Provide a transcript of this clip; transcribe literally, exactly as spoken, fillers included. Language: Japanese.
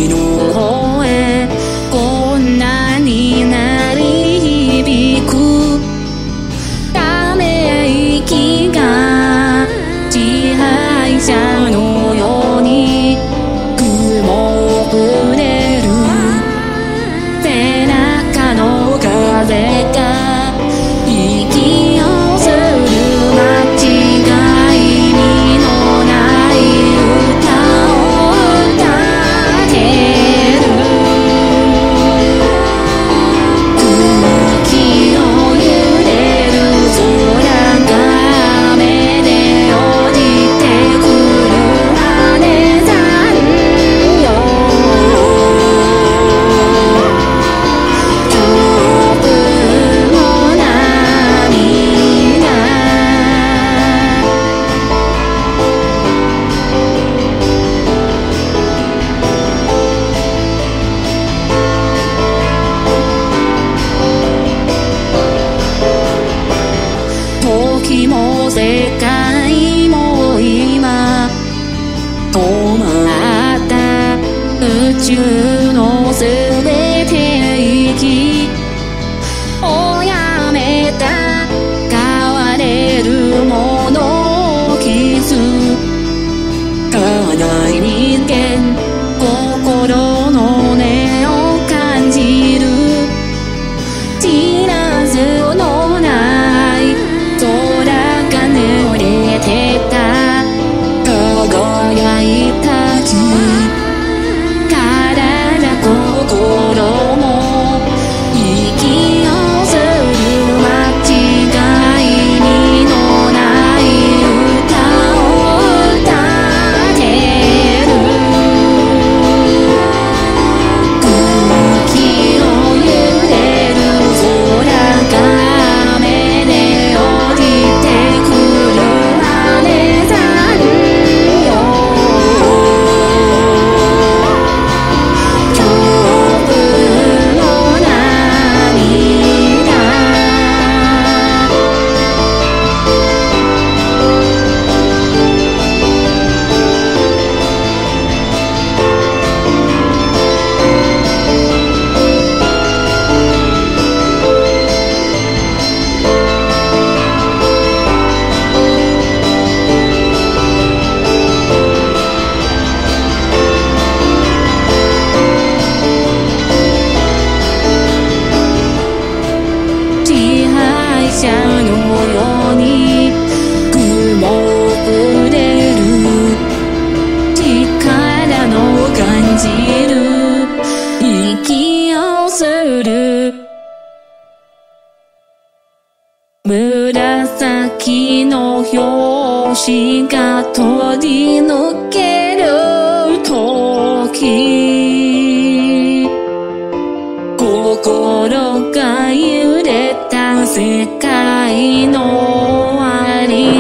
の方へこんなに鳴り響くため息が支配者のように雲を触れる背中の風が息をする間違いみのない歌を歌ってる空気を揺れる空が目で落ちてくる羽さんよ強風の涙時も世界も今止まった宇宙のすべて息をやめた変われるものをキス叶い人間心の音を感じる知らずのない空が濡れてた輝いた木体心も息をする間違いみのない歌を歌ってる空気を揺れる空が目で落ちてくる羽さんよ強風の涙支配者のように雲を触れる力の感じる息をする紫の拍子が通り抜ける時心が揺れた世界の終わり